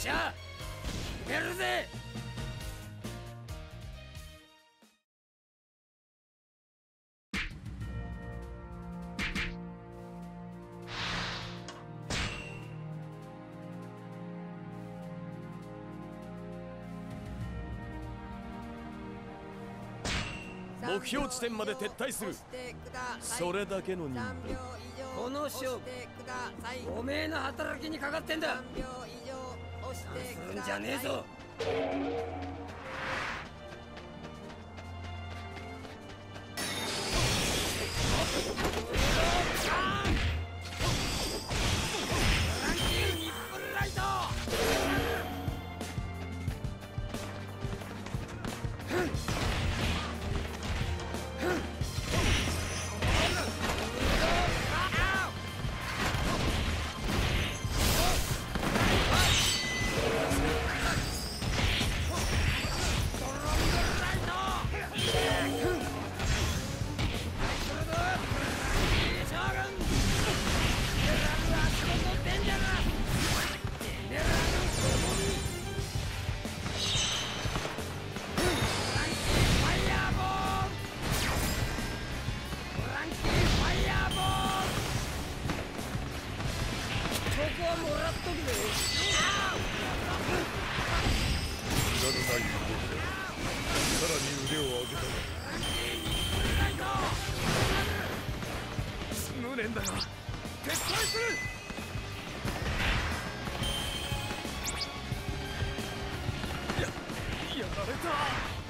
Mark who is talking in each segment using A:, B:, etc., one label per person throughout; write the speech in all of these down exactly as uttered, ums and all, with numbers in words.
A: しゃ決めるぜ。
B: 目標地点まで撤退する。それだけの任務。
A: この勝負おめえの働きにかかってんだ。何するんじゃねえぞ。無念だが撤退する。ややられた。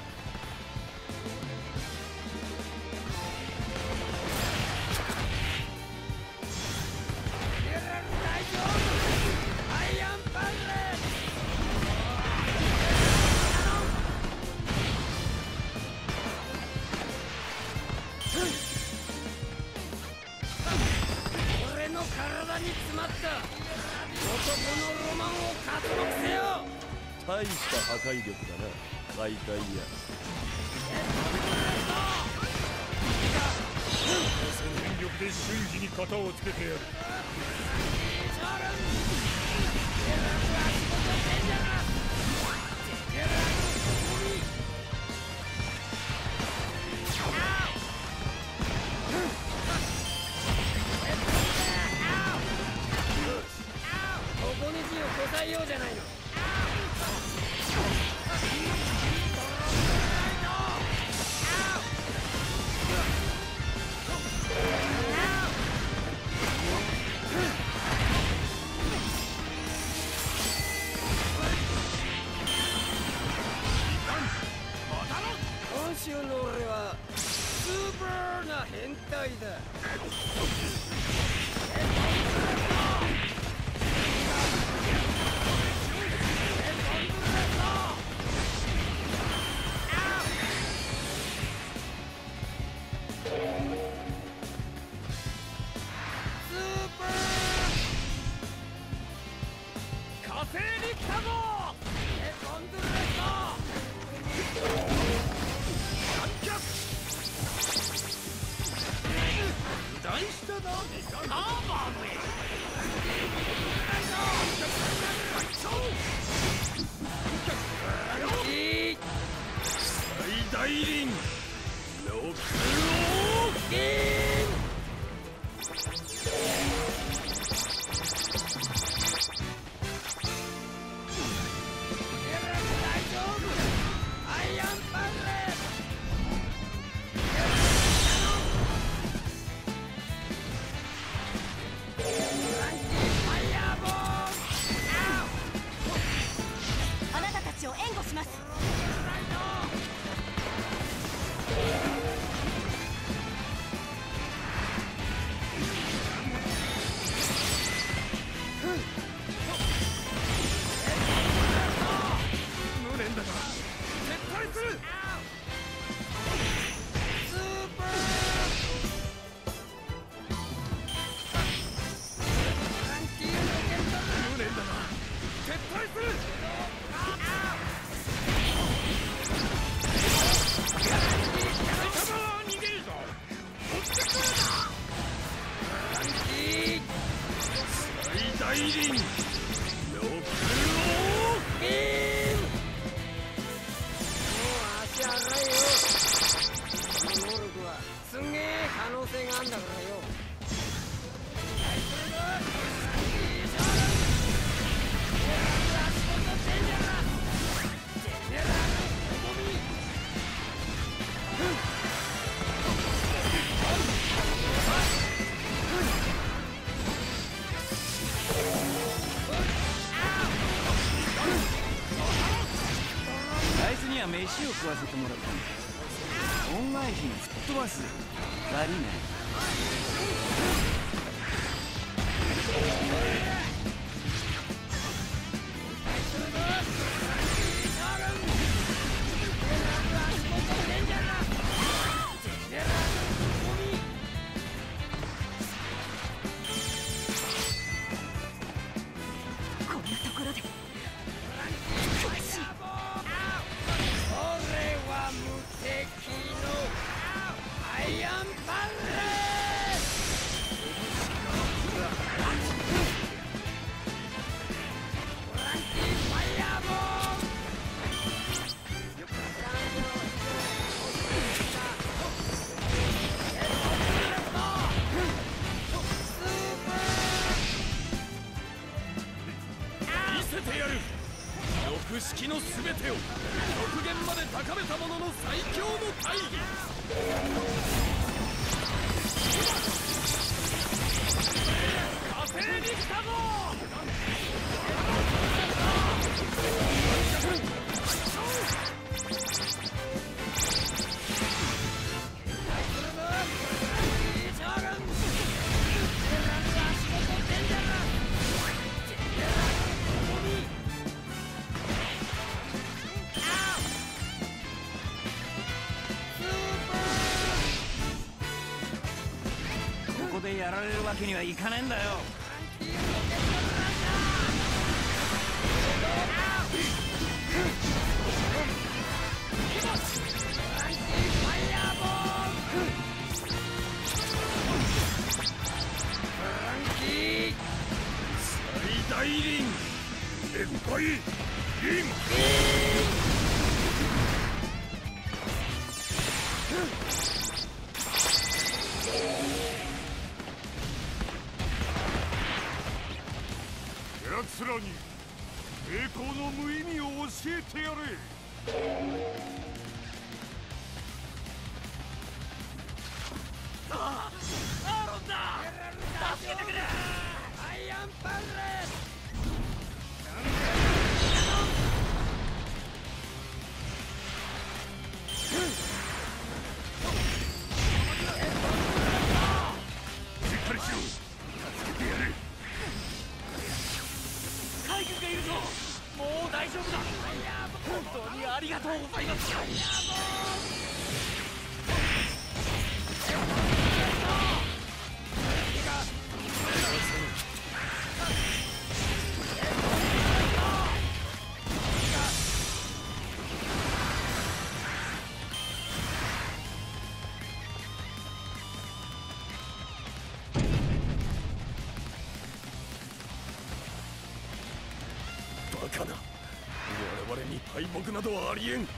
A: 体に詰まった男のロマンを獲得せよ。
B: 大した破壊力だな解体や。
C: 全力で瞬時に型をつけてやる。
A: ここに字を答えようじゃないの。今週の俺はスーパーな変態だ。火星に来たぞ。エコンドゥレット観客油断したな。カーバーめ最大輪六王銀。
D: あなたたちを援護します。
A: 無念だが撤退する。スーパー無念だが撤退する。逃げるぞ。追ってくるな。ランキー最大輪六王ビーム。もう足洗えよ。この能力はすんげえ可能性があんだからよ。
E: あいつには飯を食わせてもらったんだ。恩返しに吹っ飛ばす。悪いね。
B: 式の全てを極限まで高めた者の最強の大義。火星に来たぞ。
E: やられるわけにはいかねえんだよ。
C: 最大輪でっかい輪。奴らに栄光の無意味を教えてやれ。
A: ああ、アーロンだ。助けてくれ。アイアンパンレス。
C: しっかりしろ。助けてやれ。
A: 海軍がいるぞ。もう大丈夫だ。本当にありがとうございます。
B: バカな。我々に敗北などはありえん。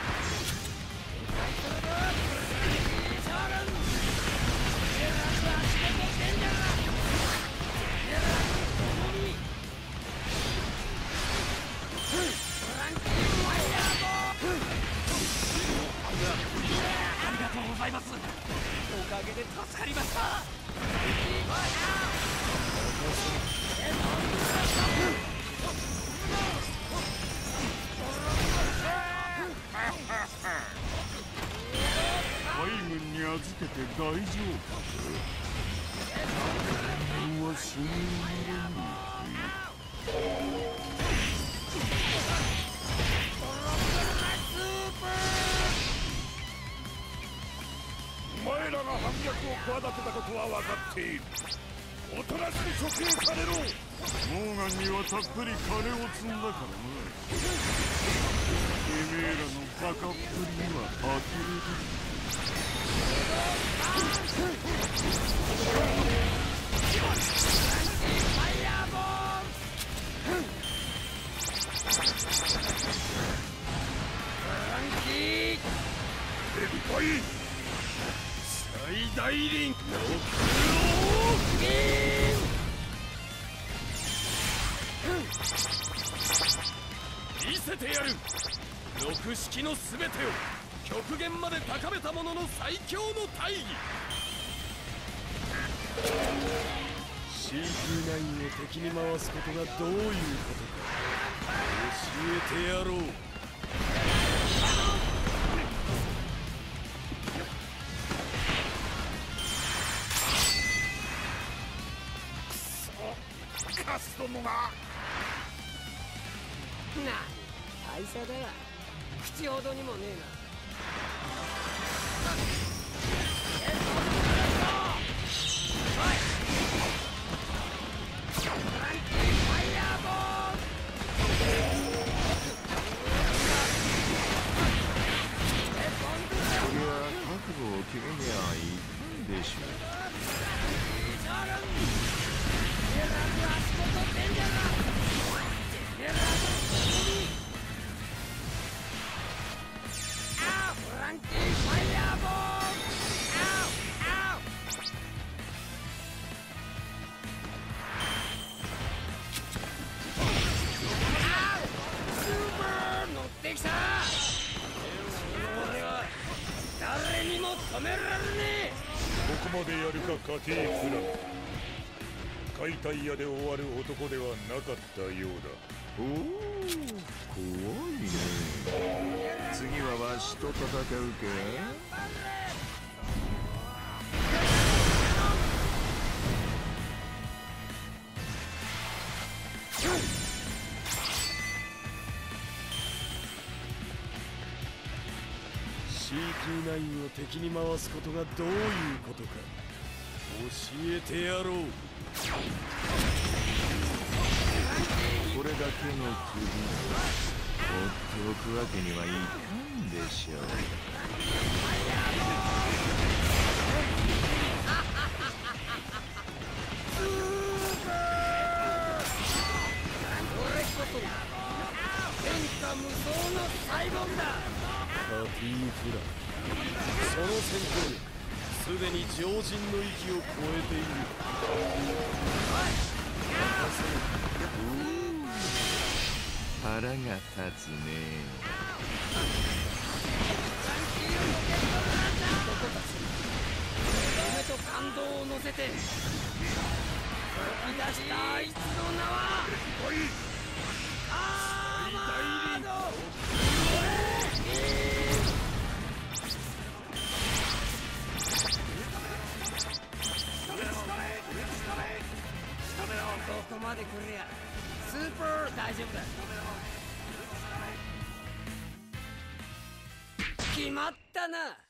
A: ありがとうございます。おかげで助かりました。
C: 海軍に預けて大丈夫か。人間は信用ならぬ。お前らが反逆を企てたことは分かっている。おとなしく処刑されろ。モーガンにはたっぷり金を積んだからな。てめえらのバカっぷりには呆れる。
A: ファイヤーボール。
B: 見せてやる。六式の全てを極限まで高めた者の最強の大義。 シーティーナイン を敵に回すことがどういうことか教えてやろう。
C: カスどもが。
A: な大差だが口ほどにもねえな。
C: 決めりゃいいでしょう。
A: 誰にも止められねえ。
C: ここまでやるか家庭フラン。解体屋で終わる男ではなかったようだ。おお、怖いね。次はわしと戦うか。
B: シーティーナイン を敵に回すことがどういうことか教えてやろう。
C: これだけの首放っておくわけにはいかんでしょう。
A: 俺こそ天下無双のサイボーグだ。
B: カティーフラその戦闘力すでに常人の域を超えている。
C: 腹が立つね。
A: 男たち夢と感動を乗せて吹き出したあいつの名はアーマード。 ここまで来りゃスーパー大丈夫だ。決まったな。